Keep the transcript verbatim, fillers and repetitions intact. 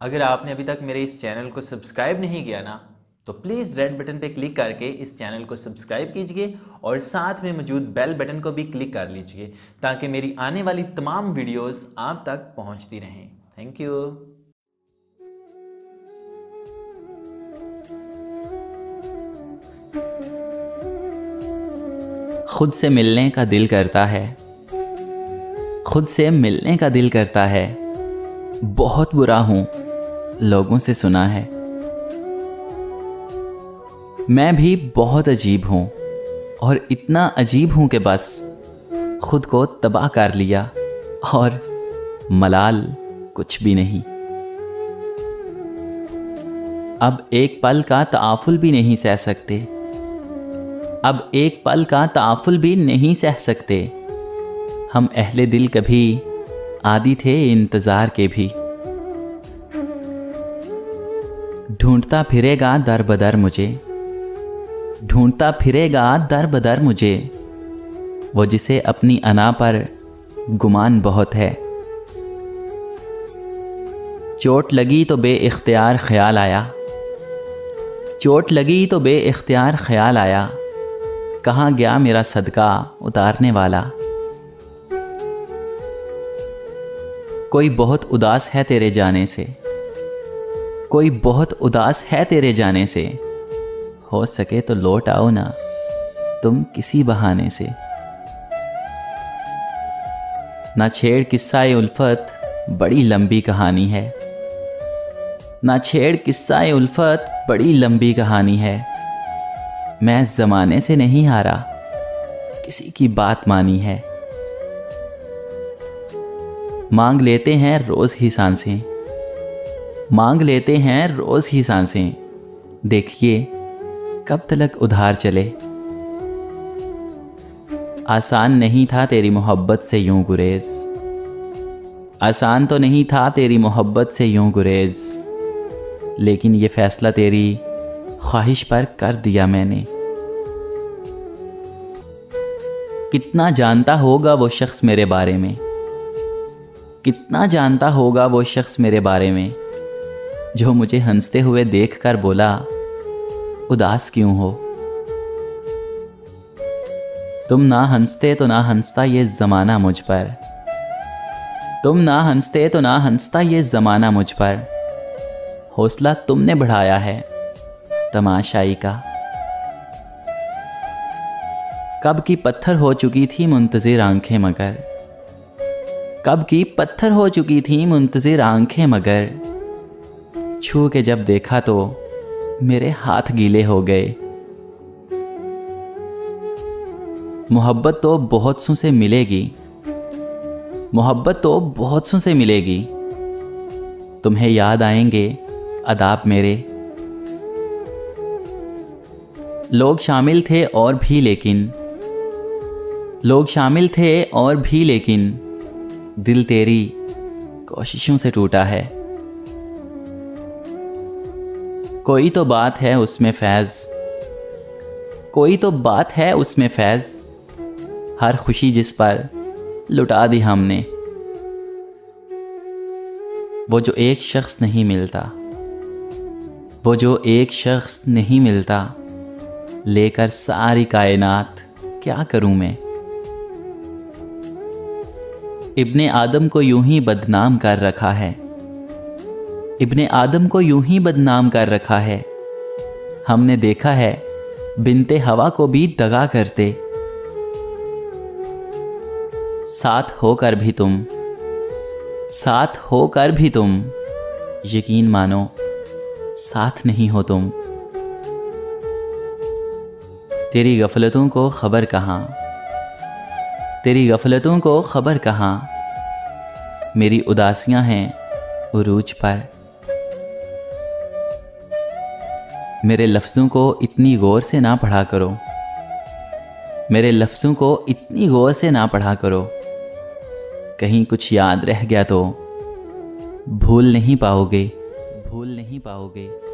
अगर आपने अभी तक मेरे इस चैनल को सब्सक्राइब नहीं किया ना, तो प्लीज़ रेड बटन पे क्लिक करके इस चैनल को सब्सक्राइब कीजिए और साथ में मौजूद बेल बटन को भी क्लिक कर लीजिए ताकि मेरी आने वाली तमाम वीडियोस आप तक पहुंचती रहें। Thank you. खुद से मिलने का दिल करता है, खुद से मिलने का दिल करता है। बहुत बुरा हूं, लोगों से सुना है। मैं भी बहुत अजीब हूं और इतना अजीब हूं कि बस खुद को तबाह कर लिया और मलाल कुछ भी नहीं। अब एक पल का ताफुल भी नहीं सह सकते, अब एक पल का ताफुल भी नहीं सह सकते। हम अहले दिल कभी आदी थे इंतजार के भी। ढूंढता फिरेगा दर बदर मुझे, ढूंढता फिरेगा दर बदर मुझे, वो जिसे अपनी अना पर गुमान बहुत है। चोट लगी तो बेइख्तियार ख्याल आया, चोट लगी तो बेइख्तियार ख्याल आया, कहाँ गया मेरा सदका उतारने वाला। कोई बहुत उदास है तेरे जाने से, कोई बहुत उदास है तेरे जाने से, हो सके तो लौट आओ ना तुम किसी बहाने से। ना छेड़ किस्सा उल्फत बड़ी लंबी कहानी है, ना छेड़ किस्सा उल्फत बड़ी लंबी कहानी है। मैं ज़माने से नहीं हारा, किसी की बात मानी है। मांग लेते हैं रोज़ ही सांसें, मांग लेते हैं रोज़ ही सांसें, देखिए कब तलक उधार चले। आसान नहीं था तेरी मोहब्बत से यूं गुरेज, आसान तो नहीं था तेरी मोहब्बत से यूं गुरेज, लेकिन ये फैसला तेरी ख्वाहिश पर कर दिया मैंने। कितना जानता होगा वो शख्स मेरे बारे में, कितना जानता होगा वो शख्स मेरे बारे में, जो मुझे हंसते हुए देखकर बोला उदास क्यों हो। तुम ना हंसते तो ना हंसता ये ज़माना मुझ पर, तुम ना हंसते तो ना हंसता ये ज़माना मुझ पर। हौसला तुमने बढ़ाया है तमाशाई का। कब की पत्थर हो चुकी थी मुंतज़िर आंखें मगर, कब की पत्थर हो चुकी थी मुंतज़िर आंखें मगर, छू के जब देखा तो मेरे हाथ गीले हो गए। मोहब्बत तो बहुत सौ से मिलेगी, मोहब्बत तो बहुत सौ से मिलेगी, तुम्हें याद आएंगे अदाब मेरे। लोग शामिल थे और भी लेकिन, लोग शामिल थे और भी लेकिन, दिल तेरी कोशिशों से टूटा है। कोई तो बात है उसमें फैज़, कोई तो बात है उसमें फैज़, हर खुशी जिस पर लुटा दी हमने। वो जो एक शख्स नहीं मिलता, वो जो एक शख्स नहीं मिलता, लेकर सारी कायनात क्या करूं मैं। इब्ने आदम को यूं ही बदनाम कर रखा है, इब्ने आदम को यूं ही बदनाम कर रखा है। हमने देखा है बिनते हवा को भी दगा करते। साथ होकर भी तुम, साथ होकर भी तुम, यकीन मानो साथ नहीं हो तुम। तेरी गफलतों को खबर कहाँ, तेरी गफलतों को खबर कहाँ, मेरी उदासियां हैं उरूज पर। मेरे लफ्ज़ों को इतनी गौर से ना पढ़ा करो, मेरे लफ्ज़ों को इतनी गौर से ना पढ़ा करो, कहीं कुछ याद रह गया तो भूल नहीं पाओगे, भूल नहीं पाओगे।